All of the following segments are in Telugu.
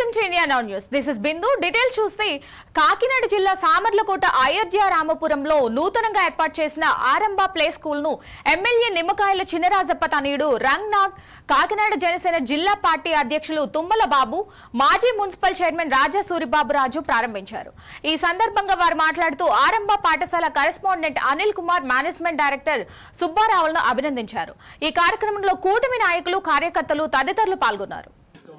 Welcome to India Now News. This is Bindu. Details చూస్తే కాకినాడ జిల్లా సామర్లకోట అయోధ్య రామపురంలో నూతనంగా ఏర్పాటు చేసిన ఆరంభ ప్లే స్కూల్ ను ఎమ్మెల్యే నిమ్మకాయల చినరాజప్ప తనయుడు రంగనాగ్, కాకినాడ జనసేన జిల్లా పార్టీ అధ్యక్షులు తుమ్మల బాబు, మాజీ మున్సిపల్ చైర్మన్ రాజా సూరిబాబు రాజు ప్రారంభించారు. ఈ సందర్భంగా వారు మాట్లాడుతూ ఆరంభ పాఠశాల correspondent Anil Kumar, management director సుబ్బారావులను అభినందించారు. ఈ కార్యక్రమంలో కూటమి నాయకులు, కార్యకర్తలు తదితరులు పాల్గొన్నారు.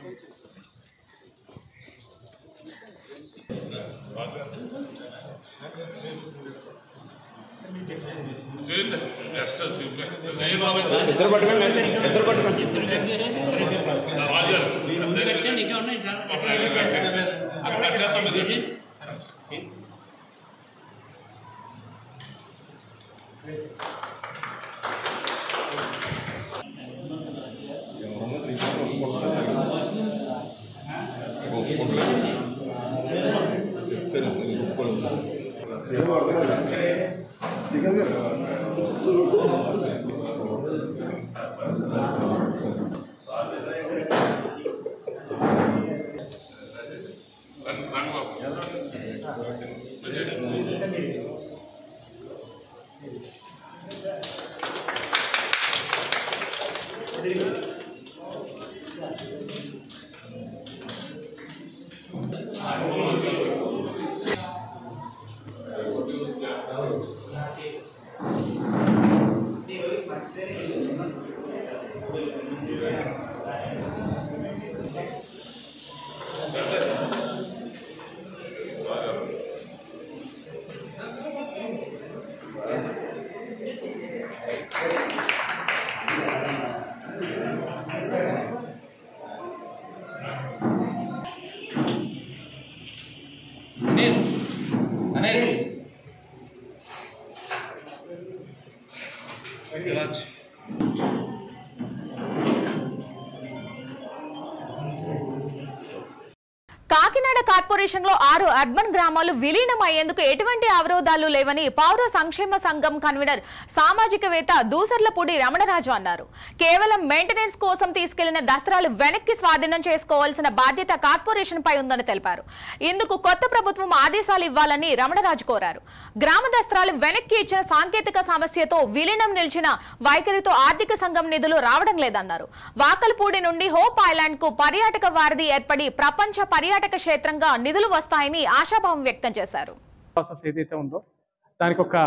కాకినాడ కార్పొరేషన్ లో 6 అర్బన్ గ్రామాలు విలీనం అయ్యేందుకు ఎటువంటి అవరోధాలు లేవని పౌర సంక్షేమ సంఘం కన్వీనర్, సామాజికవేత్త దూసర్లపూడి రమణరాజు అన్నారు. కేవలం మెయింటెనెన్స్ కోసం తీసుకెళ్లిన దస్త్రాలు వెనక్కి స్వాధీనం చేసుకోవాల్సిన బాధ్యత కార్పొరేషన్ పై ఉందని తెలిపారు. ఇందుకు కొత్త ప్రభుత్వం ఆదేశాలు ఇవ్వాలని రమణరాజు కోరారు. గ్రామ దస్త్రాలు వెనక్కి ఇచ్చిన సాంకేతిక సమస్యతో విలీనం నిలిచిన వైఖరితో ఆర్థిక సంఘం నిధులు రావడం లేదన్నారు. వాకల్పూడి నుండి హోప్ ఐలాండ్ కు పర్యాటక వారధి ఏర్పడి ప్రపంచ పర్యాటక క్షేత్రంగా నిధులు వస్తాయని ఆశాభావం వ్యక్తం చేశారు. ఏదైతే ఉందో దానికి ఒక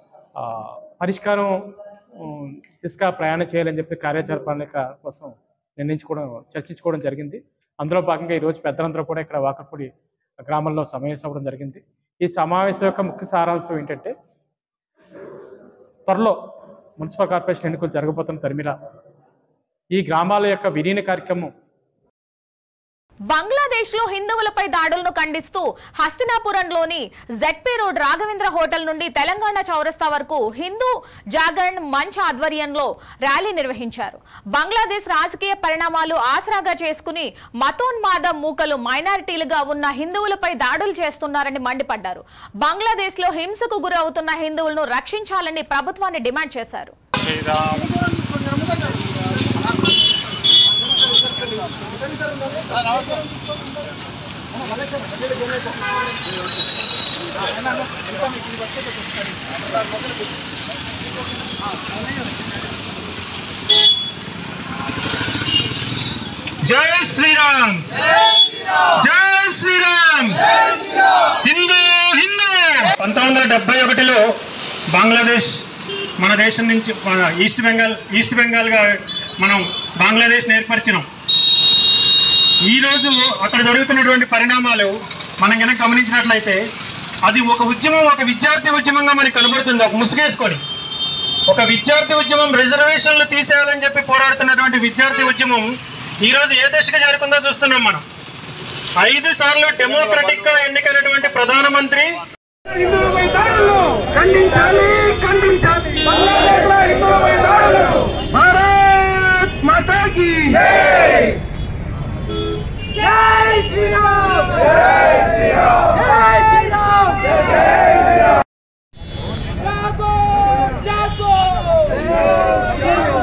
పరిష్కారం దిశగా ప్రయాణం చేయాలని చెప్పి కార్యాచరణ కోసం చర్చించుకోవడం జరిగింది. అందులో భాగంగా ఈరోజు పెద్దలందరూ కూడా ఇక్కడ వాకల్పూడి గ్రామంలో సమావేశం అవ్వడం జరిగింది. ఈ సమావేశం యొక్క ముఖ్య సారాంశం ఏంటంటే, త్వరలో మున్సిపల్ కార్పొరేషన్ ఎన్నికలు జరగబోతున్న తరిమిలా ఈ గ్రామాల యొక్క విలీన కార్యక్రమం బంగ్లాదేశ్ లో హిందువులపై దాడులను ఖండిస్తూ హస్తినాపురంలోని జెడ్పీ రోడ్ రాఘవేంద్ర హోటల్ నుండి తెలంగాణ చౌరస్తా వరకు హిందూ జాగరణ్ మంచ్ ఆధ్వర్యంలో ర్యాలీ నిర్వహించారు. బంగ్లాదేశ్ రాజకీయ పరిణామాలు ఆసరాగా చేసుకుని మతోన్మాద మూకలు మైనారిటీలుగా ఉన్న హిందువులపై దాడులు చేస్తున్నారని మండిపడ్డారు. బంగ్లాదేశ్ లో హింసకు గురవుతున్న హిందువులను రక్షించాలని ప్రభుత్వాన్ని డిమాండ్ చేశారు. జై శ్రీరామ్, జై శ్రీరామ్, హిందూ హిందూ. 1971లో బంగ్లాదేశ్ మన దేశం నుంచి ఈస్ట్ బెంగాల్గా మనం బంగ్లాదేశ్ని ఏర్పరిచినాం. ఈరోజు అక్కడ జరుగుతున్నటువంటి పరిణామాలు మనం కనుక గమనించినట్లయితే అది ఒక ఉద్యమం, ఒక విద్యార్థి ఉద్యమంగా మనకు కనబడుతుంది. ఒక ముసుగేసుకొని ఒక విద్యార్థి ఉద్యమం, రిజర్వేషన్లు తీసేయాలని చెప్పి పోరాడుతున్నటువంటి విద్యార్థి ఉద్యమం ఈరోజు ఏ దశగా చేరుకుందో చూస్తున్నాం మనం. 5 సార్లు డెమోక్రటిక్ గా ఎన్నికైనటువంటి ప్రధానమంత్రి భారత్ మాతా కీ జై శ్రీరామ్, జై శ్రీరామ్, జై శ్రీరామ్, జై శ్రీరామ్. జాగో జాగో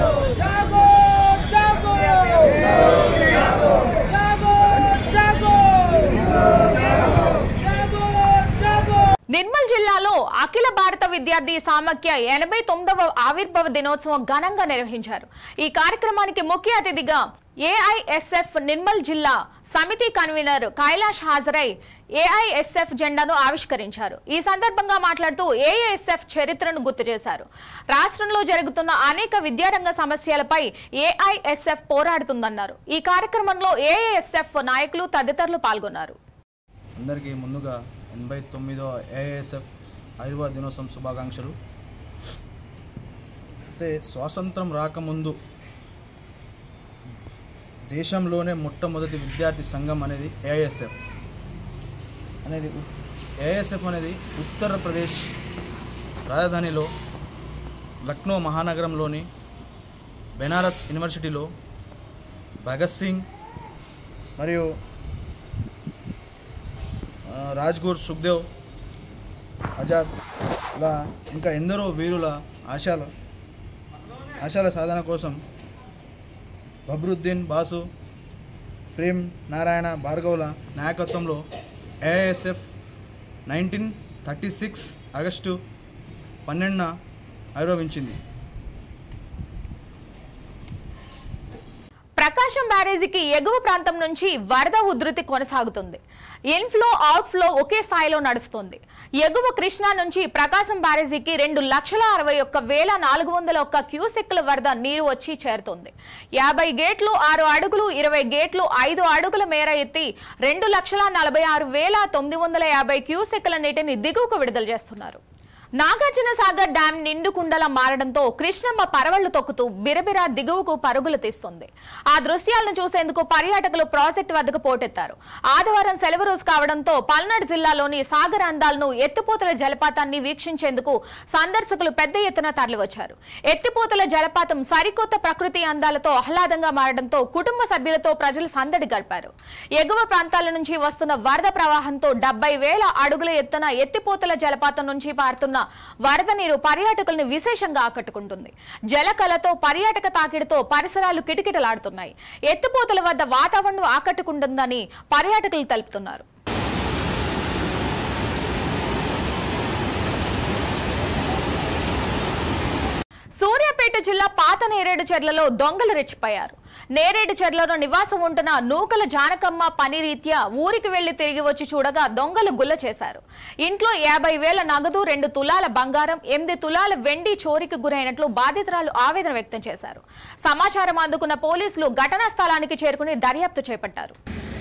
జాగో జాగో జాగో జాగో విద్యార్థి సమాఖ్య 89వ ఆవిర్భావ దినోత్సవం ఘనంగా నిర్వహించారు. ఈ కార్యక్రమానికి ముఖ్య అతిథిగా ఏఐఎస్ఎఫ్ నిర్మల్ జిల్లా సమితి కన్వీనర్ కైలాష్ హాజరై ఏఐఎస్ఎఫ్ జెండాను ఆవిష్కరించారు. ఈ సందర్భంగా మాట్లాడుతూ ఏఐఎస్ఎఫ్ చరిత్రను గుర్తు చేశారు. రాష్ట్రంలో జరుగుతున్న అనేక విద్యారంగ సమస్యలపై ఏఐఎస్ఎఫ్ పోరాడుతుందన్నారు. ఈ కార్యక్రమంలో ఏఐఎస్ఎఫ్ నాయకులు తదితరులు పాల్గొన్నారు. అందరికీ ముందుగా 89వ ఏఐఎస్ఎఫ్ ఆవిర్భావ దినోత్సవం శుభాకాంక్షలు. అయితే స్వాతంత్రం రాకముందు దేశంలోనే మొట్టమొదటి విద్యార్థి సంఘం అనేది ఏఐఎస్ఎఫ్ అనేది ఉత్తరప్రదేశ్ రాజధానిలో లక్నో మహానగరంలోని బెనారస్ యూనివర్సిటీలో భగత్ సింగ్ మరియు రాజ్గురు సుఖ్దేవ్ ఆజాద్ ఇలా ఇంకా ఎందరో వీరుల ఆశయాల సాధన కోసం బబ్రుద్దీన్ బాసు, ప్రేమ్ నారాయణ భార్గవుల నాయకత్వంలో ఏఐఎస్ఎఫ్ 1936 ఆగస్టు 12న ఆవిర్భవించింది. ప్రకాశం బ్యారేజీకి ఎగువ ప్రాంతం నుంచి వరద ఉధృతి కొనసాగుతుంది. ఇన్ఫ్లో అవుట్ఫ్లో ఒకే స్థాయిలో నడుస్తుంది. ఎగువ కృష్ణా నుంచి ప్రకాశం బ్యారేజీకి 2,61,401 క్యూసెక్ల వరద నీరు వచ్చి చేరుతుంది. 50 గేట్లు 6 అడుగులు, 20 గేట్లు 5 అడుగుల మేర ఎత్తి 2,46,950 క్యూసెక్ల నీటిని దిగువకు విడుదల చేస్తున్నారు. నాగార్జున సాగర్ డ్యాం నిండుకుండలా మారడంతో కృష్ణమ్మ పరవళ్లు తొక్కుతూ బిరబిరా దిగువకు పరుగులు తీస్తుంది. ఆ దృశ్యాలను చూసేందుకు పర్యాటకులు ప్రాజెక్టు వద్దకు పోటెత్తారు. ఆదివారం సెలవు రోజు కావడంతో పల్నాడు జిల్లాలోని సాగర్ అందాలను, ఎత్తిపోతల జలపాతాన్ని వీక్షించేందుకు సందర్శకులు పెద్ద ఎత్తున తరలివచ్చారు. ఎత్తిపోతల జలపాతం సరికొత్త ప్రకృతి అందాలతో ఆహ్లాదంగా మారడంతో కుటుంబ సభ్యులతో ప్రజలు సందడి గడిపారు. ఎగువ ప్రాంతాల నుంచి వస్తున్న వరద ప్రవాహంతో 70,000 అడుగుల ఎత్తున ఎత్తిపోతల జలపాతం నుంచి పారుతున్న వరద నీరు పర్యాటకులను విశేషంగా ఆకట్టుకుంటుంది. జలకళతో, పర్యాటక తాకిడితో పరిసరాలు కిటకిటలాడుతున్నాయి. ఎత్తిపోతల వద్ద వాతావరణం ఆకట్టుకుంటుందని పర్యాటకులు తెలుపుతున్నారు. సూర్యాపేట జిల్లా పాత నేరేడు చెర్లలో దొంగలు రెచ్చిపోయారు. నేరేడు చెర్లలో నివాసం ఉంటున్న నూకల జానకమ్మ పని రీత్యా ఊరికి వెళ్లి తిరిగి వచ్చి చూడగా దొంగలు గుల్ల చేశారు. ఇంట్లో 50,000 నగదు, 2 తులాల బంగారం, 8 తులాల వెండి చోరీకి గురైనట్లు బాధితురాలు ఆవేదన వ్యక్తం చేశారు. సమాచారం అందుకున్న పోలీసులు ఘటనా స్థలానికి చేరుకుని దర్యాప్తు చేపట్టారు.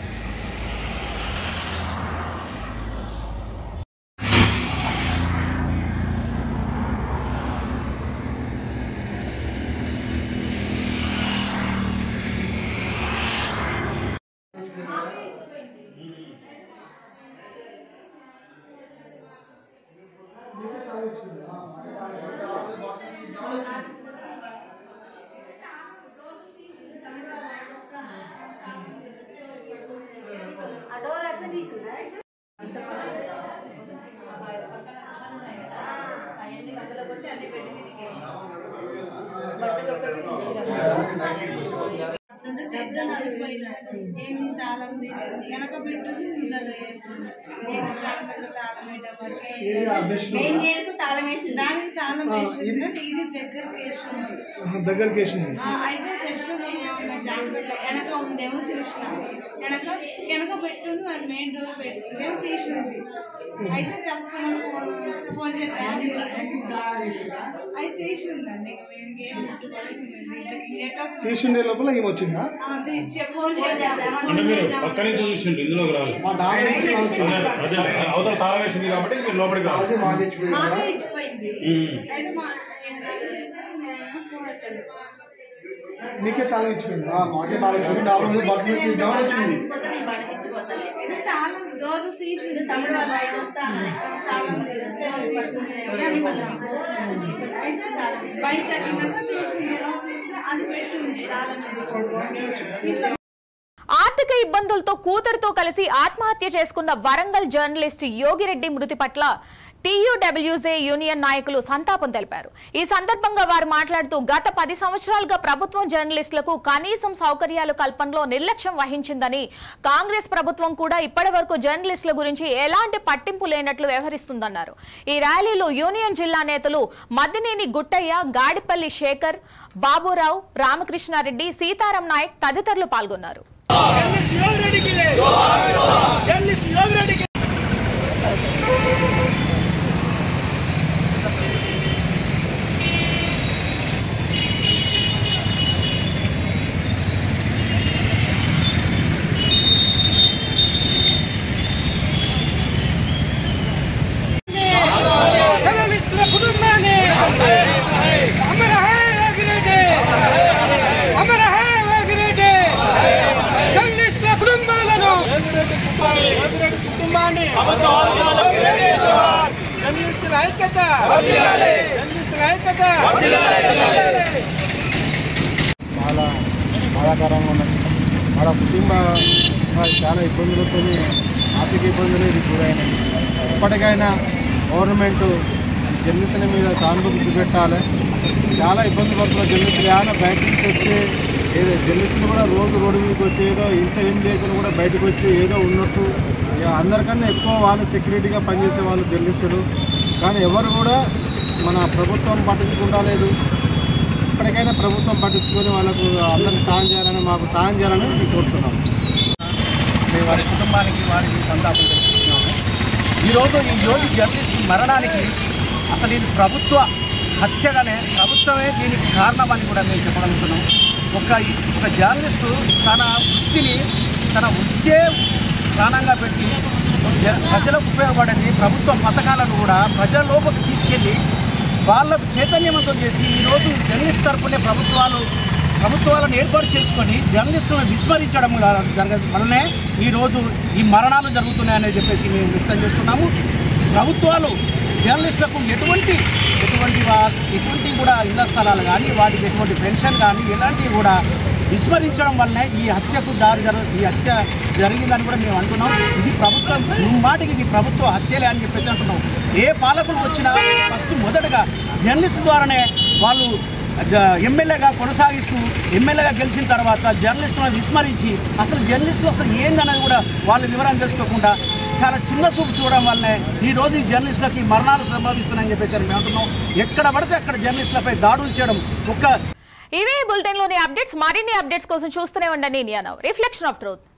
దగ్గరికి వేసింది అయితే జస్ట్ వెనక ఉందేమో చూసిన వెనక పెట్టుంది అది మెయిన్ డోర్ పెట్టుకుందేమో తీసింది. అయితే తప్పకుండా ఫోన్ చేద్దాం అయితే తీసిందండి. తీసుండే లోపల ఏమొచ్చిందా ఫోన్ పక్క నుంచి చూసిండు ఇందులోకి రాదు వేసింది కాబట్టి లోపలికి ఇచ్చిపోయింది. అయితే నీకే తాళం ఇచ్చిపోయింది. మాకే తాళం ఇచ్చింది. డబ్బులు వచ్చింది. తాళం డోర్ తీసింది. తాళం అయితే బయట తీసింది. అది పెట్టింది తాళం. ఆర్థిక ఇబ్బందులతో కూతురుతో కలిసి ఆత్మహత్య చేసుకున్న వరంగల్ జర్నలిస్ట్ యోగిరెడ్డి మృతి పట్ల TUWJ యూనియన్ నాయకులు సంతాపం తెలిపారు. ఈ సందర్భంగా వారు మాట్లాడుతూ గత 10 సంవత్సరాలుగా ప్రభుత్వం జర్నలిస్టులకు కనీసం సౌకర్యాలు కల్పనలో నిర్లక్ష్యం వహించిందని, కాంగ్రెస్ ప్రభుత్వం కూడా ఇప్పటివరకు జర్నలిస్టుల గురించి ఎలాంటి పట్టింపు లేనట్లు వ్యవహరిస్తుందన్నారు. ఈ ర్యాలీలో యూనియన్ జిల్లా నేతలు మద్దినేని గుట్టయ్య, గాడిపల్లి శేఖర్, బాబురావు, రామకృష్ణారెడ్డి, సీతారాం నాయక్ తదితరులు పాల్గొన్నారు. చాలా బాధాకరంగా ఉన్నది. మన కుటుంబ చాలా ఇబ్బందులతో ఆర్థిక ఇబ్బందులు ఇది గురైనది. ఇప్పటికైనా గవర్నమెంట్ జర్నలిస్టుల మీద సానుభూతి చూపెట్టాలి. చాలా ఇబ్బంది పడుతున్న జర్నలిస్టులు ఏమైనా బయట నుంచి వచ్చి ఏదో జర్నలిస్టులు కూడా రోడ్డు మీదకి వచ్చి ఏదో ఇంట్లో ఏం లేకుండా కూడా బయటకు వచ్చి ఏదో ఉన్నట్టు అందరికన్నా ఎక్కువ వాళ్ళు సెక్యూరిటీగా పనిచేసే వాళ్ళు జర్నలిస్టులు. కానీ ఎవరు కూడా మన ప్రభుత్వం పట్టించుకుంటా లేదు. ఇప్పటికైనా ప్రభుత్వం పట్టించుకొని వాళ్ళకు అందరికి సాయం చేయాలని, మాకు సాయం చేయాలని మేము కోరుతున్నాము. మేము వారి కుటుంబానికి వారికి సంతాపం తెలుస్తున్నాము. ఈరోజు ఈ యోగి జర్నలిస్ట్ మరణానికి అసలు ఇది ప్రభుత్వ హత్యగానే, ప్రభుత్వమే దీనికి కారణమని కూడా మేము చెప్పగలుగుతున్నాం. ఒక జర్నలిస్టు తన వృత్తే ప్రాణంగా పెట్టి ప్రజలకు ఉపయోగపడేది ప్రభుత్వ పథకాలను కూడా ప్రజల్లోకి తీసుకెళ్ళి వాళ్ళకు చైతన్యవంతం చేసి ఈరోజు జర్నలిస్ట్ తరపునే ప్రభుత్వాలను ఏర్పాటు చేసుకొని జర్నలిస్టులను విస్మరించడం వల్లనే ఈరోజు ఈ మరణాలు జరుగుతున్నాయని చెప్పేసి మేము వ్యక్తం చేస్తున్నాము. ప్రభుత్వాలు జర్నలిస్టులకు ఎటువంటి కూడా ఇళ్ల స్థలాలు కానీ, వాటికి ఎటువంటి పెన్షన్ కానీ ఎలాంటివి కూడా విస్మరించడం వల్లనే ఈ హత్య జరిగిందని కూడా మేము అంటున్నాం. ఇది ప్రభుత్వం మాటికి ఇది ప్రభుత్వ హత్యలే అని చెప్పేసి అంటున్నాం. ఏ పాలకులు వచ్చినా ఫస్ట్ మొదటగా జర్నలిస్ట్ ద్వారానే వాళ్ళు ఎమ్మెల్యేగా కొనసాగిస్తూ ఎమ్మెల్యేగా గెలిచిన తర్వాత జర్నలిస్టులను విస్మరించి అసలు జర్నలిస్టులు అసలు ఏందనేది కూడా వాళ్ళు వివరణ తెలుసుకోకుండా చాలా చిన్న చూపు చూడడం వల్లనే ఈరోజు ఈ జర్నలిస్టులకి మరణాలు సంభవిస్తున్నాయని చెప్పేసి మేము అంటున్నాం. ఎక్కడ పడితే అక్కడ జర్నలిస్టులపై దాడులు చేయడం ఇవే బులెటిన్ లోని అప్డేట్స్. మరిన్ని అప్డేట్స్ కోసం చూస్తూనే ఉండండి India now, reflection of truth.